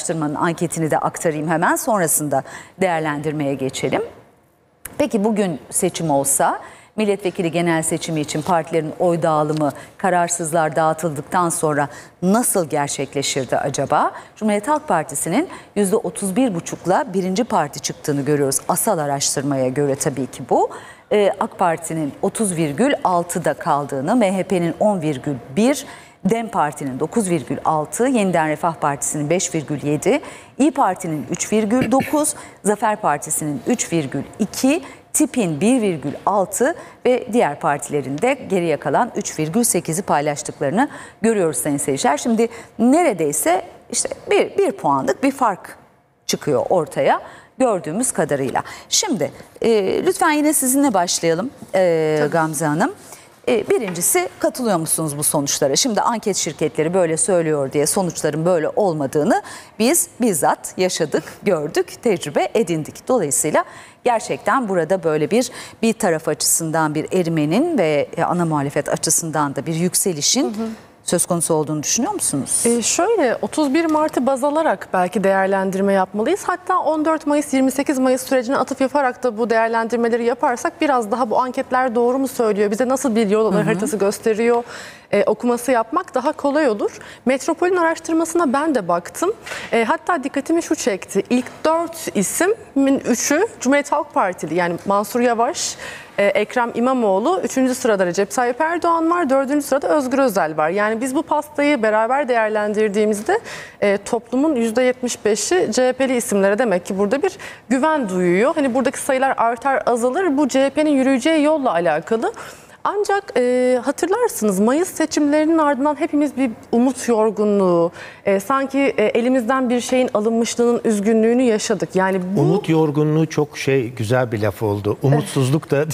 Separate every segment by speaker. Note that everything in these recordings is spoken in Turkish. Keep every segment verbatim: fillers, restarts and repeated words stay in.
Speaker 1: araştırmanın anketini de aktarayım hemen, sonrasında değerlendirmeye geçelim. Peki bugün seçim olsa, milletvekili genel seçimi için partilerin oy dağılımı, kararsızlar dağıtıldıktan sonra nasıl gerçekleşirdi acaba? Cumhuriyet Halk Partisi'nin yüzde otuz bir buçukla birinci parti çıktığını görüyoruz. Asal araştırmaya göre tabii ki bu. Ee, AK Parti'nin otuz virgül altıda kaldığını, M H P'nin on virgül bir, DEM Parti'nin dokuz virgül altı, Yeniden Refah Partisi'nin beş virgül yedi, İYİ Parti'nin üç virgül dokuz, Zafer Partisi'nin üç virgül iki, TİP'in bir virgül altı ve diğer partilerin de geriye kalan üç virgül sekizi paylaştıklarını görüyoruz sayın seyirciler. Şimdi neredeyse işte bir, bir puanlık bir fark çıkıyor ortaya gördüğümüz kadarıyla. Şimdi e, lütfen yine sizinle başlayalım e, Gamze Hanım. E, birincisi, katılıyor musunuz bu sonuçlara? Şimdi anket şirketleri böyle söylüyor diye sonuçların böyle olmadığını biz bizzat yaşadık, gördük, tecrübe edindik. Dolayısıyla gerçekten burada böyle bir bir taraf açısından bir erimenin ve ana muhalefet açısından da bir yükselişin hı hı. söz konusu olduğunu düşünüyor musunuz?
Speaker 2: Ee, şöyle otuz bir Mart'ı baz alarak belki değerlendirme yapmalıyız. Hatta on dört Mayıs yirmi sekiz Mayıs sürecine atıf yaparak da bu değerlendirmeleri yaparsak biraz daha bu anketler doğru mu söylüyor, bize nasıl bir yol haritası gösteriyor e, okuması yapmak daha kolay olur. Metropol'ün araştırmasına ben de baktım. E, hatta dikkatimi şu çekti. İlk dört ismin üçü Cumhuriyet Halk Partili, yani Mansur Yavaş, Ekrem İmamoğlu, üçüncü sırada Recep Tayyip Erdoğan var, dördüncü sırada Özgür Özel var. Yani biz bu pastayı beraber değerlendirdiğimizde e, toplumun yüzde yetmiş beşi C H P'li isimlere demek ki burada bir güven duyuyor. Hani buradaki sayılar artar azalır, bu C H P'nin yürüyeceği yolla alakalı. Ancak e, hatırlarsınız Mayıs seçimlerinin ardından hepimiz bir umut yorgunluğu, e, sanki e, elimizden bir şeyin alınmışlığının üzgünlüğünü yaşadık. Yani bu...
Speaker 3: Umut yorgunluğu çok şey güzel bir laf oldu. Umutsuzluk da.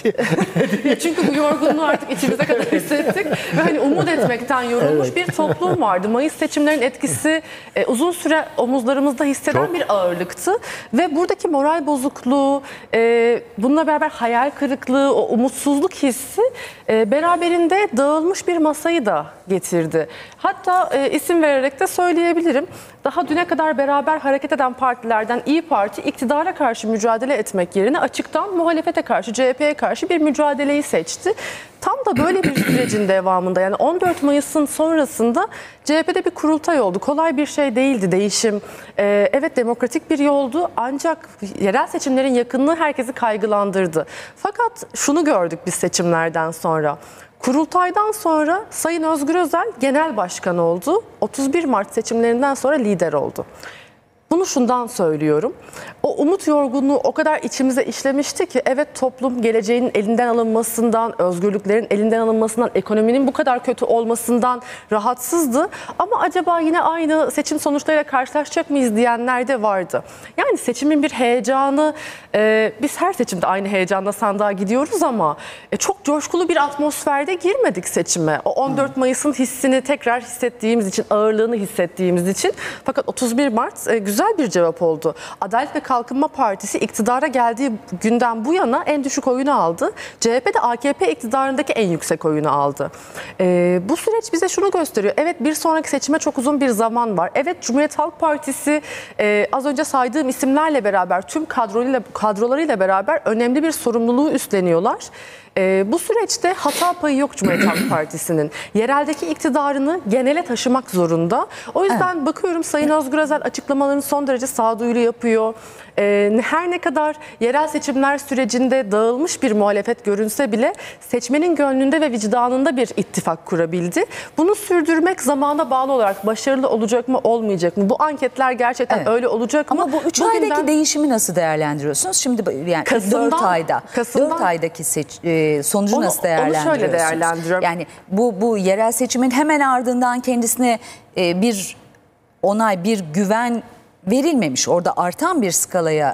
Speaker 2: Çünkü bu yorgunluğu artık içimize kadar hissettik. Ve hani umut etmekten yorulmuş evet. bir toplum vardı. Mayıs seçimlerinin etkisi e, uzun süre omuzlarımızda hisseden çok. bir ağırlıktı. Ve buradaki moral bozukluğu, e, bununla beraber hayal kırıklığı, o umutsuzluk hissi E, beraberinde dağılmış bir masayı da getirdi. Hatta e, isim vererek de söyleyebilirim. Daha düne kadar beraber hareket eden partilerden İYİ Parti iktidara karşı mücadele etmek yerine açıktan muhalefete karşı, C H P'ye karşı bir mücadeleyi seçti. Tam da böyle bir sürecin devamında, yani on dört Mayıs'ın sonrasında C H P'de bir kurultay oldu. Kolay bir şey değildi değişim. Ee, evet, demokratik bir yoldu, ancak yerel seçimlerin yakınlığı herkesi kaygılandırdı. Fakat şunu gördük biz seçimlerden sonra. Kurultaydan sonra Sayın Özgür Özel genel başkan oldu. otuz bir Mart seçimlerinden sonra lider oldu. Bunu şundan söylüyorum. O umut yorgunluğu o kadar içimize işlemişti ki, evet, toplum geleceğin elinden alınmasından, özgürlüklerin elinden alınmasından, ekonominin bu kadar kötü olmasından rahatsızdı. Ama acaba yine aynı seçim sonuçlarıyla karşılaşacak mıyız diyenler de vardı. Yani seçimin bir heyecanı, e, biz her seçimde aynı heyecanla sandığa gidiyoruz ama e, çok coşkulu bir atmosferde girmedik seçime. O on dört Mayıs'ın hissini tekrar hissettiğimiz için, ağırlığını hissettiğimiz için. Fakat otuz bir Mart e, güzel Güzel bir cevap oldu. Adalet ve Kalkınma Partisi iktidara geldiği günden bu yana en düşük oyunu aldı. C H P de A K P iktidarındaki en yüksek oyunu aldı. Ee, bu süreç bize şunu gösteriyor. Evet, bir sonraki seçime çok uzun bir zaman var. Evet, Cumhuriyet Halk Partisi e, az önce saydığım isimlerle beraber, tüm kadrolarıyla, kadrolarıyla beraber önemli bir sorumluluğu üstleniyorlar. Ee, bu süreçte hata payı yok Cumhuriyet Halk Partisi'nin. Yereldeki iktidarını genele taşımak zorunda. O yüzden evet. bakıyorum Sayın Özgür Özel açıklamalarını son derece sağduyulu yapıyor. Ee, her ne kadar yerel seçimler sürecinde dağılmış bir muhalefet görünse bile seçmenin gönlünde ve vicdanında bir ittifak kurabildi. Bunu sürdürmek zamana bağlı olarak başarılı olacak mı, olmayacak mı? Bu anketler gerçekten evet. öyle olacak mı?
Speaker 1: Ama bu üç Bugünden... aydaki değişimi nasıl değerlendiriyorsunuz? Şimdi yani Kasım'dan, dört ayda, Kasım'dan... dört aydaki seç, e, sonucu onu, nasıl değerlendiriyorsunuz? Onu şöyle değerlendiriyorum. Yani bu, bu yerel seçimin hemen ardından kendisine e, bir onay, bir güven verilmemiş. Orada artan bir skalaya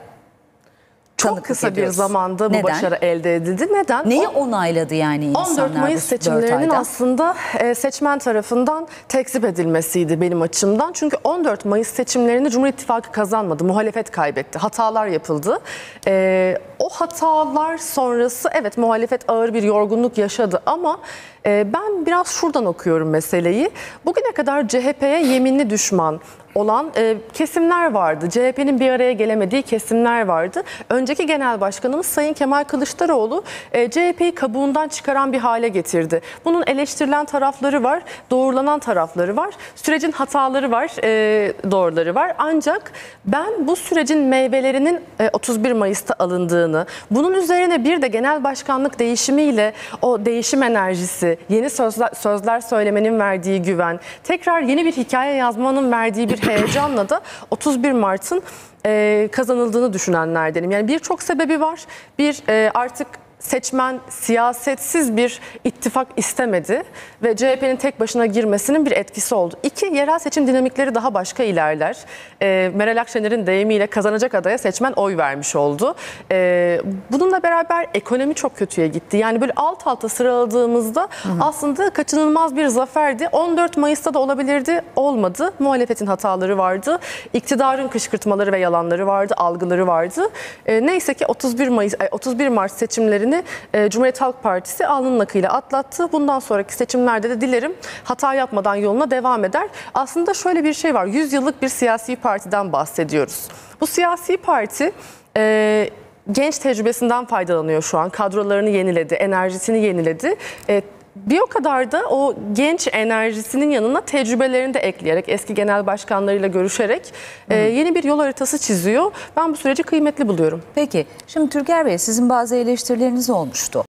Speaker 2: çok kısa ediyoruz. bir zamanda bu Neden? başarı elde edildi. Neden?
Speaker 1: Neyi onayladı yani insanlar?
Speaker 2: on dört Mayıs seçimlerinin aslında seçmen tarafından tekzip edilmesiydi benim açımdan. Çünkü on dört Mayıs seçimlerini Cumhur İttifakı kazanmadı. Muhalefet kaybetti. Hatalar yapıldı. Ee, o o hatalar sonrası evet muhalefet ağır bir yorgunluk yaşadı ama e, ben biraz şuradan okuyorum meseleyi. Bugüne kadar C H P'ye yeminli düşman olan e, kesimler vardı. C H P'nin bir araya gelemediği kesimler vardı. Önceki genel başkanımız Sayın Kemal Kılıçdaroğlu e, C H P'yi kabuğundan çıkaran bir hale getirdi. Bunun eleştirilen tarafları var, doğrulanan tarafları var, sürecin hataları var, e, doğruları var. Ancak ben bu sürecin meyvelerinin e, otuz bir Mayıs'ta alındığını, bunun üzerine bir de genel başkanlık değişimiyle o değişim enerjisi, yeni sözler, sözler söylemenin verdiği güven, tekrar yeni bir hikaye yazmanın verdiği bir heyecanla da otuz bir Mart'ın e, kazanıldığını düşünenlerdenim. Yani birçok sebebi var. Bir e, artık seçmen siyasetsiz bir ittifak istemedi ve C H P'nin tek başına girmesinin bir etkisi oldu. İki, yerel seçim dinamikleri daha başka ilerler. E, Meral Akşener'in deyimiyle kazanacak adaya seçmen oy vermiş oldu. E, bununla beraber ekonomi çok kötüye gitti. Yani böyle alt alta sıraladığımızda hı hı. aslında kaçınılmaz bir zaferdi. on dört Mayıs'ta da olabilirdi, olmadı. Muhalefetin hataları vardı. İktidarın kışkırtmaları ve yalanları vardı, algıları vardı. E, neyse ki otuz bir Mayıs, otuz bir Mart seçimlerini e, Cumhuriyet Halk Partisi alnının akıyla atlattı. Bundan sonraki seçimlerde de dilerim hata yapmadan yoluna devam eder. Aslında şöyle bir şey var. yüz yıllık bir siyasi partiden bahsediyoruz. Bu siyasi parti e, genç tecrübesinden faydalanıyor şu an. Kadrolarını yeniledi, enerjisini yeniledi. E, Bir o kadar da o genç enerjisinin yanına tecrübelerini de ekleyerek, eski genel başkanlarıyla görüşerek e, yeni bir yol haritası çiziyor. Ben bu süreci kıymetli buluyorum.
Speaker 1: Peki, şimdi Türker Bey, sizin bazı eleştirileriniz olmuştu.